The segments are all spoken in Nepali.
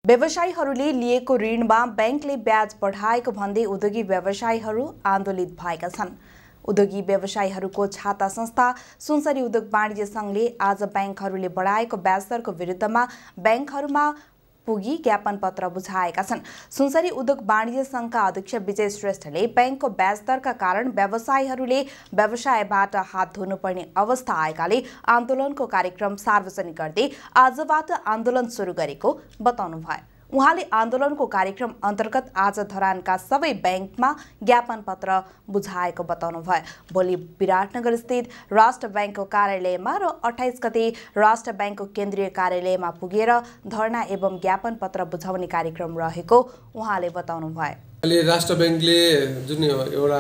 व्यवसायीहरूले लिएको ऋणमा बैंकले ब्याज बढाएको भन्दै उद्योगी व्यवसायीहरू आन्दोलित भएका छन्। उद्योगी व्यवसायीहरूको छाता संस्था सुनसरी उद्योग वाणिज्य संघले आज बैंकहरूले बढाएको ब्याज दरको विरुद्धमा बैंकहरूमा पुगी ज्ञापन पत्र बुझाएका छन्। सुनसरी उद्योग वाणिज्य संघका अध्यक्ष विजय श्रेष्ठले बैंकको ब्याज दरका कारण व्यवसायीहरूले व्यवसायबाट हात धुनुपर्ने अवस्था आएकाले आन्दोलनको कार्यक्रम सार्वजनिक गर्दै आजबाट आन्दोलन सुरु गरेको बताउनुभयो। उहाँले आन्दोलनको कार्यक्रम अन्तर्गत आज धरानका सबै बैंकमा ज्ञापन पत्र बुझाएको बताउनुभयो। भोलि विराटनगर स्थित राष्ट्र बैंकको कार्यालयमा र 28 गते राष्ट्र बैंकको केन्द्रीय कार्यालयमा पुगेर धरना एवं ज्ञापन पत्र बुझाउने कार्यक्रम रहेको उहाँले बताउनुभयो। अहिले राष्ट्र बैंकले जुन एउटा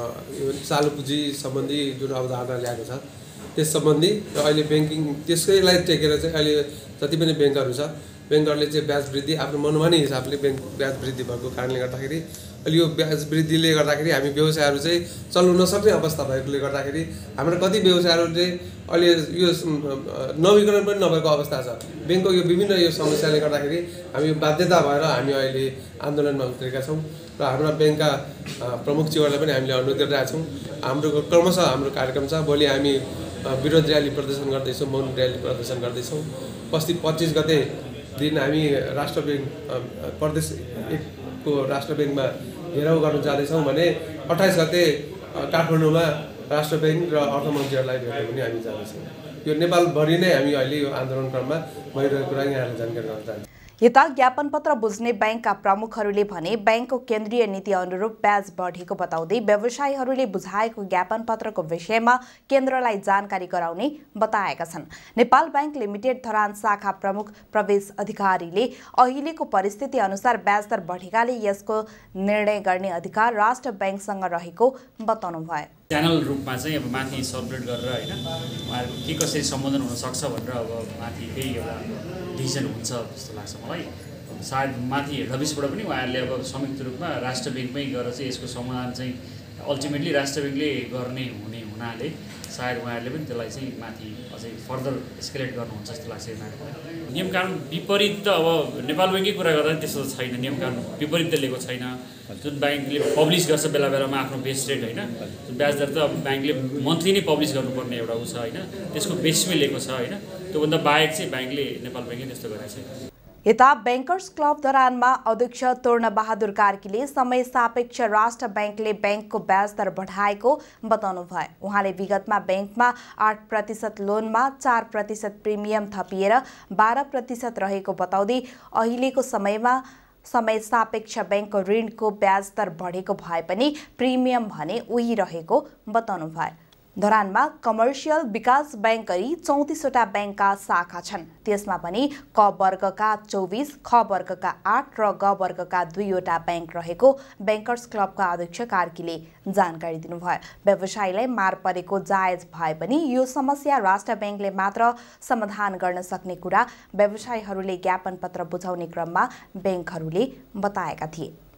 चालु पुँजी सम्बन्धी जुन अवधारणा ल्याएको छ त्यस सम्बन्धी र अहिले बैंकिङ त्यसैलाई टेकेर चाहिँ अहिले जति पनि बैंकहरू छ बैंकहरूले चाहिँ ब्याज वृद्धि आफ्नो मनमानी हिसाबले ब्याज वृद्धि भएको कारणले गर्दाखेरि अहिले यो ब्याज वृद्धिले गर्दाखेरि हामी व्यवसायहरू चाहिँ चल्नु नसक्ने अवस्था भएकोले गर्दाखेरि हाम्रो कति व्यवसायहरू चाहिँ अहिले यो नवीकरण पनि नभएको अवस्था छ। बैंकको यो विभिन्न यो समस्याले गर्दाखेरि हामी बाध्यता भएर हामी अहिले आन्दोलनमा उत्रेका छौँ र हाम्रा बैंकका प्रमुखज्यूहरूलाई पनि हामीले अनुरोध गरिरहेका छौँ। हाम्रो क्रमशः हाम्रो कार्यक्रम छ। भोलि हामी विरोध र्याली प्रदर्शन गर्दैछौँ, मौन र्याली प्रदर्शन गर्दैछौँ। 25 गते दिन हामी राष्ट्र बैंक प्रदेश 1 को राष्ट्र बैंकमा घेराउ गर्न जाँदैछौँ भने 28 गते काठमाडौँमा राष्ट्र बैंक र अर्थमन्त्रीहरूलाई भेट्न पनि हामी जाँदैछौँ। यो नेपालभरि नै हामी अहिले यो आन्दोलन क्रममा भइरहेको कुरा यहाँलाई जानकारी गराउन चाहन्छु। यता ज्ञापन पत्र बुझ्ने बैंकका प्रमुखहरूले भने बैंकको केन्द्रीय नीति अनुरूप ब्याज बढेको बताउँदै व्यवसायीहरूले बुझाएको ज्ञापन पत्रको विषयमा केन्द्रलाई जानकारी गराउने बताएका छन्। नेपाल बैंक लिमिटेड धरान शाखा प्रमुख प्रवेश अधिकारीले अहिलेको परिस्थिति अनुसार ब्याज दर बढेकाले यसको निर्णय गर्ने अधिकार राष्ट्र बैंकसँग रहेको बताउनुभयो। च्यानल रूपमा चाहिँ अब माथि सर्कुलेट गरेर हैन उहाँहरुको के कसरी सम्बोधन हुन सक्छ भनेर अब माथि केही एउटा डिसिजन हुन्छ जस्तो लाग्छ मलाई। सायद माथि हेड अफिसबाट पनि उहाँहरुले अब संयुक्त रूपमा राष्ट्र बैंकमै गएर चाहिँ यसको समाधान चाहिँ अल्टिमेटली राष्ट्र बैंकले गर्ने हुनाले सायद उहाँहरुले पनि त्यसलाई चाहिँ माथि अझै फर्दर एस्केलेट गर्नुहुन्छ जस्तो लाग्छ। नियम कानुन विपरीत त अब नेपाल बैंककै कुरा गर्दा त्यस्तो छैन। नियम कानुन विपरीत त लिएको छैन। जुन बैंकले पब्लिस गर्छ बेला बेलामा आफ्नो बेस रेट हैन, ब्याज दर त अब बैंकले मन्थली नै पब्लिस गर्नुपर्ने एउटा उ छ हैन, त्यसको बेसमै लिएको छ हैन। त्योभन्दा बाहेक चाहिँ बैंकले नेपाल बैंकले त्यस्तो गरेको छ। यता बैंकर्स क्लब धरानमा अध्यक्ष तोर्ण बहादुर कार्कीले समय सापेक्ष राष्ट्र बैंकले बैंकको ब्याज दर बढाएको बताउनुभयो। उहाँले विगतमा बैंकमा 8% लोनमा 4% प्रिमियम थपिएर 12% रहेको बताउँदै अहिलेको समयमा समय सापेक्ष बैंकको ऋणको ब्याज दर बढेको भए पनि प्रिमियम भने उही रहेको बताउनुभयो। धरानमा कमर्सियल विकास बैंक गरी 34 वटा बैंकका शाखा छन्। त्यसमा पनि क वर्गका 24, ख वर्गका 8 र ग वर्गका 2 वटा बैंक रहेको बैंकर्स क्लबका अध्यक्ष कार्कीले जानकारी दिनुभयो। व्यवसायीलाई मार परेको जायज भए पनि यो समस्या राष्ट्र बैंकले मात्र समाधान गर्न सक्ने कुरा व्यवसायीहरूले ज्ञापन पत्र बुझाउने क्रममा बैंकहरूले बताएका थिए।